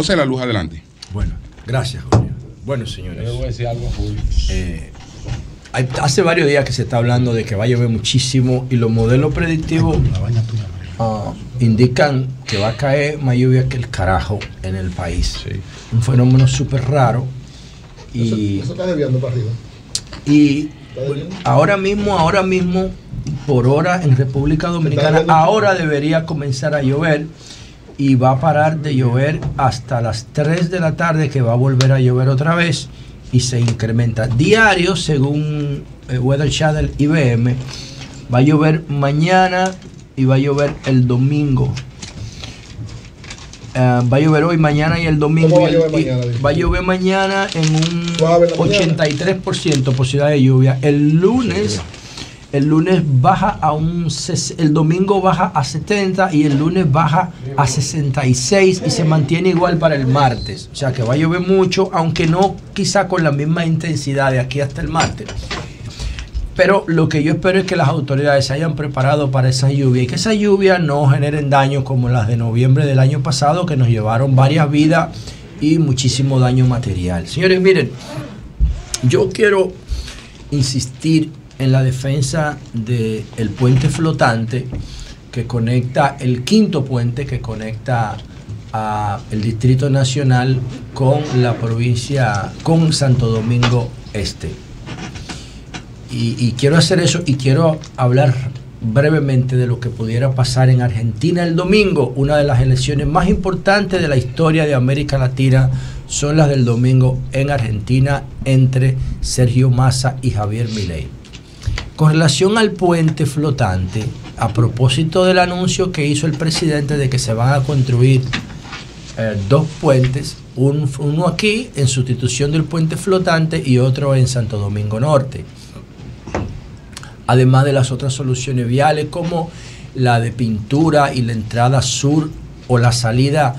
José La Luz, adelante. Bueno, gracias, Julio. Bueno, señores. Yo voy a decir algo a Julio. Hace varios días que se está hablando de que va a llover muchísimo y los modelos predictivos indican que va a caer más lluvia que el carajo en el país. Sí. Un fenómeno súper raro. Y eso está desviando para arriba. Y ahora mismo, por hora en República Dominicana, ahora debería comenzar a llover y va a parar de llover hasta las 3 de la tarde, que va a volver a llover otra vez y se incrementa. Diario, según Weather Channel IBM, va a llover mañana y va a llover el domingo. Va a llover hoy, mañana y el domingo. Va a llover mañana en un 83% posibilidad de lluvia. El lunes baja el domingo baja a 70 y el lunes baja a 66 y se mantiene igual para el martes. O sea que va a llover mucho, aunque no quizá con la misma intensidad de aquí hasta el martes. Pero lo que yo espero es que las autoridades se hayan preparado para esa lluvia y que esas lluvias no generen daños como las de noviembre del año pasado, que nos llevaron varias vidas y muchísimo daño material. Señores, miren, yo quiero insistir en la defensa del puente flotante que conecta, el quinto puente que conecta a el Distrito Nacional con la provincia, con Santo Domingo Este. Y quiero hacer eso y quiero hablar brevemente de lo que pudiera pasar en Argentina el domingo. Una de las elecciones más importantes de la historia de América Latina son las del domingo en Argentina entre Sergio Massa y Javier Milei. Con relación al puente flotante, a propósito del anuncio que hizo el presidente de que se van a construir dos puentes, uno aquí en sustitución del puente flotante y otro en Santo Domingo Norte. Además de las otras soluciones viales como la de pintura y la entrada sur o la salida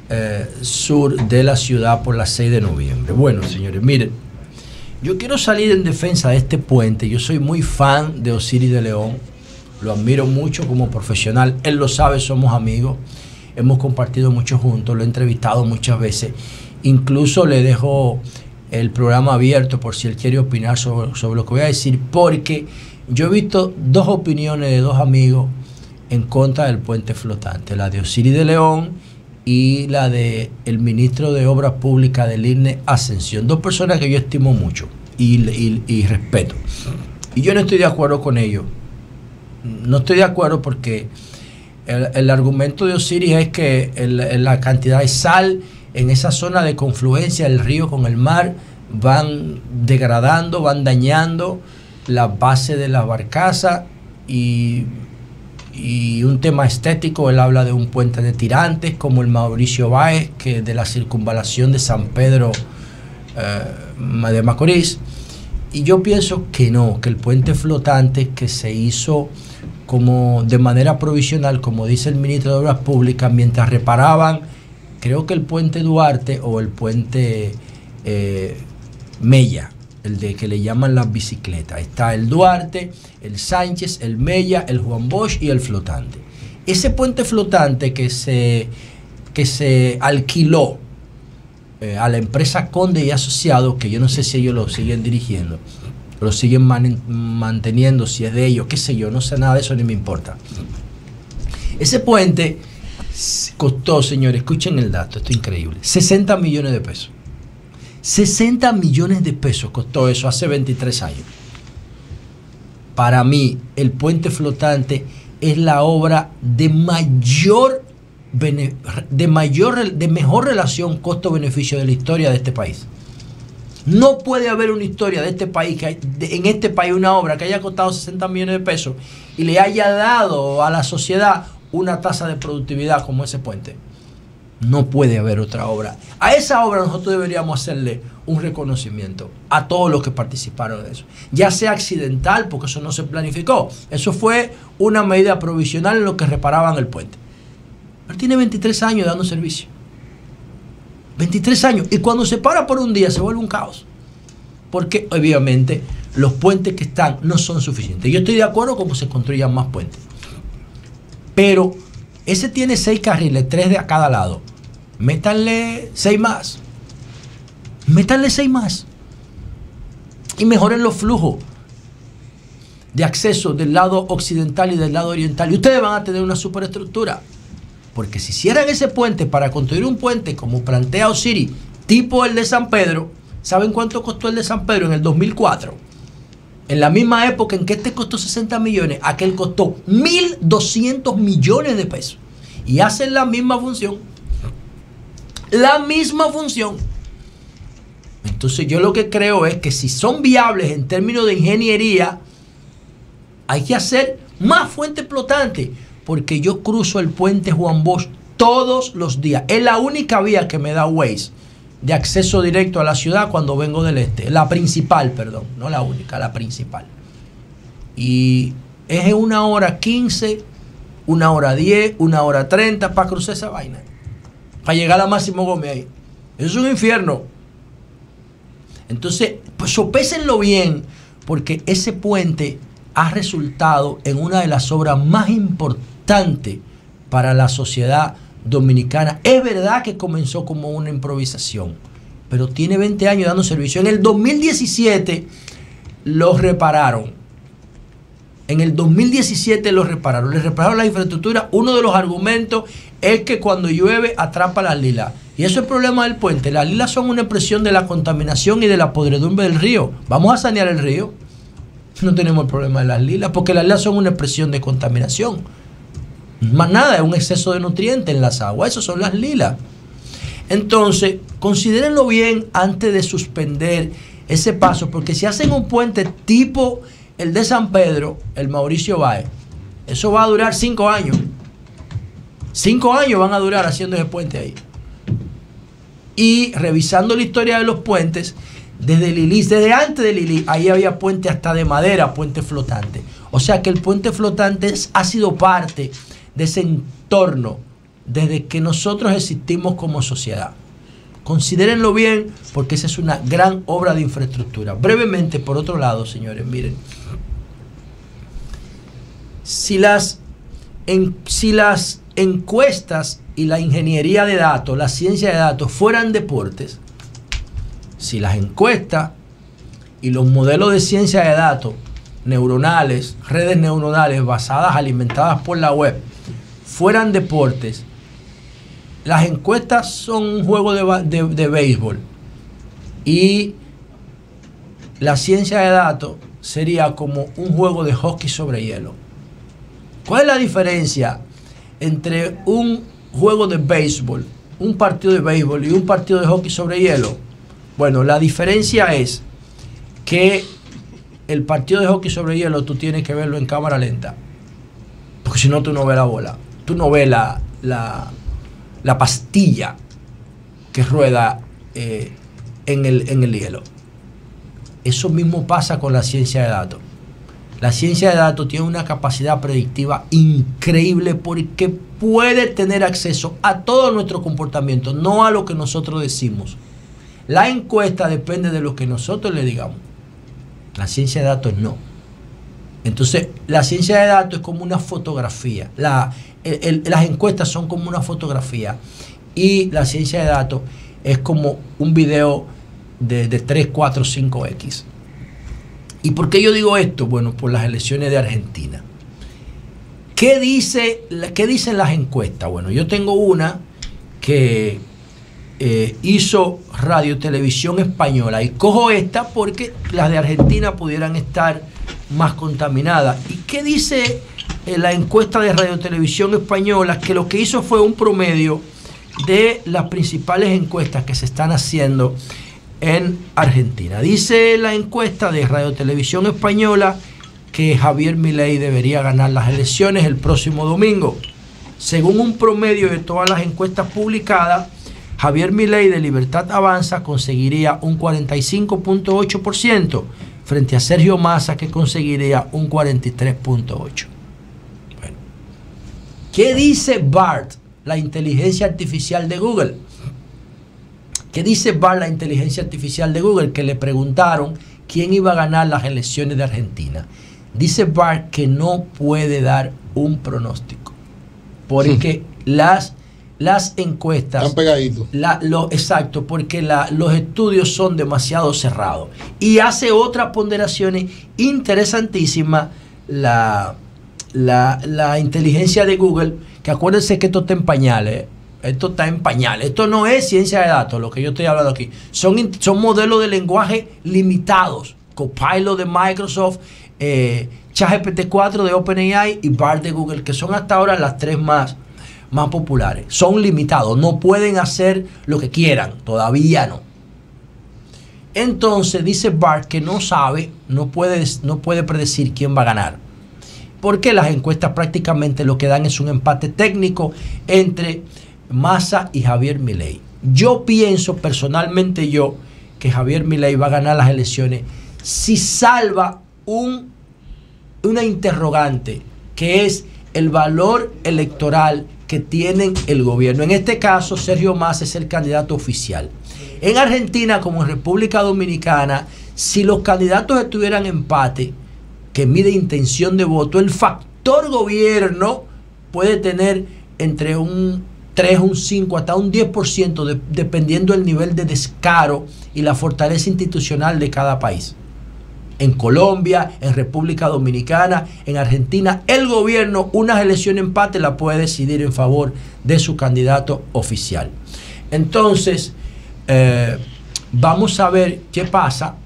sur de la ciudad por la 6 de noviembre. Bueno, señores, miren, yo quiero salir en defensa de este puente. Yo soy muy fan de Osiris de León, lo admiro mucho como profesional, él lo sabe, somos amigos, hemos compartido mucho juntos, lo he entrevistado muchas veces, incluso le dejo el programa abierto por si él quiere opinar sobre lo que voy a decir, porque yo he visto dos opiniones de dos amigos en contra del puente flotante, la de Osiris de León y la de el ministro de Obras Públicas del INE, Ascensión, dos personas que yo estimo mucho y respeto. Y yo no estoy de acuerdo con ellos. No estoy de acuerdo porque el argumento de Osiris es que la cantidad de sal en esa zona de confluencia del río con el mar van degradando, van dañando la base de la barcaza y un tema estético. Él habla de un puente de tirantes como el Mauricio Báez, que de la circunvalación de San Pedro de Macorís, y yo pienso que no, que el puente flotante que se hizo como de manera provisional, como dice el ministro de Obras Públicas, mientras reparaban, creo que el puente Duarte o el puente Mella, el de que le llaman las bicicletas. Está el Duarte, el Sánchez, el Mella, el Juan Bosch y el flotante. Ese puente flotante que se alquiló a la empresa Conde y Asociados, que yo no sé si ellos lo siguen dirigiendo, lo siguen manteniendo, si es de ellos, qué sé yo, no sé nada de eso ni me importa. Ese puente costó, señores, escuchen el dato, esto es increíble, 60 millones de pesos. 60 millones de pesos costó eso hace 23 años. Para mí, el puente flotante es la obra de mejor relación costo-beneficio de la historia de este país. No puede haber una historia de este país, en este país una obra que haya costado 60 millones de pesos y le haya dado a la sociedad una tasa de productividad como ese puente. No puede haber otra obra. A esa obra nosotros deberíamos hacerle un reconocimiento a todos los que participaron de eso. Ya sea accidental, porque eso no se planificó. Eso fue una medida provisional en lo que reparaban el puente. Pero tiene 23 años dando servicio. 23 años. Y cuando se para por un día se vuelve un caos. Porque obviamente los puentes que están no son suficientes. Yo estoy de acuerdo con que se construyan más puentes. Pero ese tiene 6 carriles, 3 de a cada lado. métanle 6 más. Métanle 6 más. Y mejoren los flujos de acceso del lado occidental y del lado oriental. Y ustedes van a tener una superestructura. Porque si hicieran ese puente para construir un puente como plantea Osiris, tipo el de San Pedro, ¿saben cuánto costó el de San Pedro en el 2004? En la misma época en que este costó 60 millones, aquel costó 1.200 millones de pesos. Y hacen la misma función. La misma función. Entonces yo lo que creo es que si son viables en términos de ingeniería, hay que hacer más fuentes flotantes. Porque yo cruzo el puente Juan Bosch todos los días. Es la única vía que me da Waze de acceso directo a la ciudad cuando vengo del este. La principal, perdón. No la única, la principal. Y es en 1 hora 15, 1 hora 10, 1 hora 30 para cruzar esa vaina. Para llegar a Máximo Gómez ahí. Eso es un infierno. Entonces, pues sopésenlo bien, porque ese puente ha resultado en una de las obras más importantes para la sociedad dominicana. Es verdad que comenzó como una improvisación, pero tiene 20 años dando servicio. En el 2017 los repararon. En el 2017 los repararon. Les repararon la infraestructura. Uno de los argumentos es que cuando llueve atrapa las lilas. Y eso es el problema del puente. Las lilas son una expresión de la contaminación y de la podredumbre del río. Vamos a sanear el río. No tenemos el problema de las lilas, porque las lilas son una expresión de contaminación. Más nada, es un exceso de nutrientes en las aguas. Eso son las lilas. Entonces, considérenlo bien antes de suspender ese paso, porque si hacen un puente tipo el de San Pedro, el Mauricio Báez, eso va a durar 5 años. 5 años van a durar haciendo ese puente ahí. Y revisando la historia de los puentes, desde Lili, desde antes de Lili, ahí había puente hasta de madera, puente flotante. O sea que el puente flotante ha sido parte de ese entorno desde que nosotros existimos como sociedad. Considérenlo bien, porque esa es una gran obra de infraestructura. Brevemente, por otro lado, señores, miren, si las encuestas y la ingeniería de datos, la ciencia de datos fueran deportes, si las encuestas y los modelos de ciencia de datos neuronales, redes neuronales basadas, alimentadas por la web, fueran deportes, las encuestas son un juego de béisbol y la ciencia de datos sería como un juego de hockey sobre hielo. ¿Cuál es la diferencia entre un juego de béisbol, un partido de béisbol y un partido de hockey sobre hielo? Bueno, la diferencia es que el partido de hockey sobre hielo tú tienes que verlo en cámara lenta, porque si no tú no ves la bola, tú no ves la pastilla que rueda en el hielo. Eso mismo pasa con la ciencia de datos. La ciencia de datos tiene una capacidad predictiva increíble porque puede tener acceso a todo nuestro comportamiento, no a lo que nosotros decimos. La encuesta depende de lo que nosotros le digamos. La ciencia de datos no. Entonces, la ciencia de datos es como una fotografía. Las encuestas son como una fotografía. Y la ciencia de datos es como un video de 3, 4, 5X. ¿Y por qué yo digo esto? Bueno, por las elecciones de Argentina. ¿Qué dicen las encuestas? Bueno, yo tengo una que hizo Radio Televisión Española y cojo esta porque las de Argentina pudieran estar más contaminadas. ¿Y qué dice la encuesta de Radio Televisión Española? Que lo que hizo fue un promedio de las principales encuestas que se están haciendo en Argentina. Dice la encuesta de Radio Televisión Española que Javier Milei debería ganar las elecciones el próximo domingo. Según un promedio de todas las encuestas publicadas, Javier Milei de Libertad Avanza conseguiría un 45.8% frente a Sergio Massa, que conseguiría un 43.8%. Bueno, ¿qué dice BART, la inteligencia artificial de Google? ¿Qué dice BART, la inteligencia artificial de Google? Que le preguntaron quién iba a ganar las elecciones de Argentina. Dice BART que no puede dar un pronóstico porque las las encuestas... Están pegaditos. Exacto, porque los estudios son demasiado cerrados. Y hace otras ponderaciones interesantísimas la inteligencia de Google, que acuérdense que esto está en pañales. Esto está en pañales. Esto no es ciencia de datos, lo que yo estoy hablando aquí. Son modelos de lenguaje limitados. Copilot de Microsoft, ChatGPT-4 de OpenAI y BARD de Google, que son hasta ahora las tres más populares. Son limitados, no pueden hacer lo que quieran, todavía no. Entonces dice BARD que no sabe, no puede predecir quién va a ganar, porque las encuestas prácticamente lo que dan es un empate técnico entre Massa y Javier Milei. Yo pienso personalmente que Javier Milei va a ganar las elecciones si salva una interrogante, que es el valor electoral que tienen el gobierno. En este caso, Sergio Massa es el candidato oficial. En Argentina, como en República Dominicana, si los candidatos estuvieran en empate, que mide intención de voto, el factor gobierno puede tener entre un 3, un 5, hasta un 10%, dependiendo del nivel de descaro y la fortaleza institucional de cada país. En Colombia, en República Dominicana, en Argentina, el gobierno, unas elecciones en empate, la puede decidir en favor de su candidato oficial. Entonces, vamos a ver qué pasa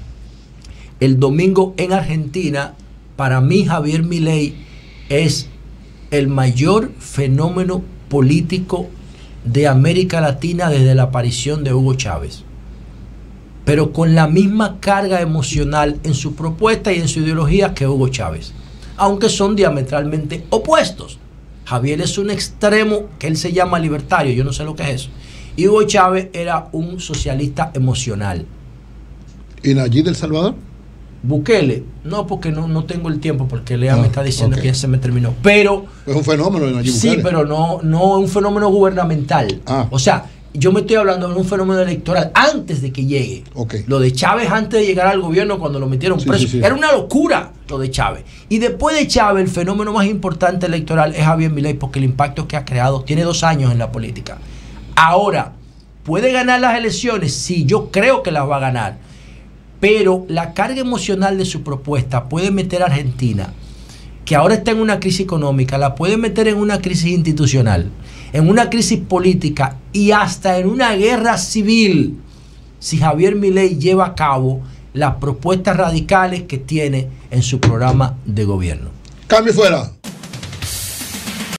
el domingo en Argentina. Para mí, Javier Milei es el mayor fenómeno político de América Latina desde la aparición de Hugo Chávez, pero con la misma carga emocional en su propuesta y en su ideología que Hugo Chávez, aunque son diametralmente opuestos. Javier es un extremo que él se llama libertario, yo no sé lo que es eso, y Hugo Chávez era un socialista emocional. ¿Y Nayib del Salvador? Bukele, no, porque no tengo el tiempo, porque Lea me está diciendo que ya se me terminó, pero es un fenómeno de Nayib Bukele. Sí, pero no es un fenómeno gubernamental. O sea, yo me estoy hablando de un fenómeno electoral antes de que llegue. Lo de Chávez antes de llegar al gobierno, cuando lo metieron preso, era una locura lo de Chávez. Y después de Chávez, el fenómeno más importante electoral es Javier Milei, porque el impacto que ha creado, tiene 2 años en la política. Ahora, ¿puede ganar las elecciones? Sí, yo creo que las va a ganar. Pero la carga emocional de su propuesta puede meter a Argentina, que ahora está en una crisis económica, la puede meter en una crisis institucional, en una crisis política y hasta en una guerra civil, si Javier Milei lleva a cabo las propuestas radicales que tiene en su programa de gobierno. Cambio fuera.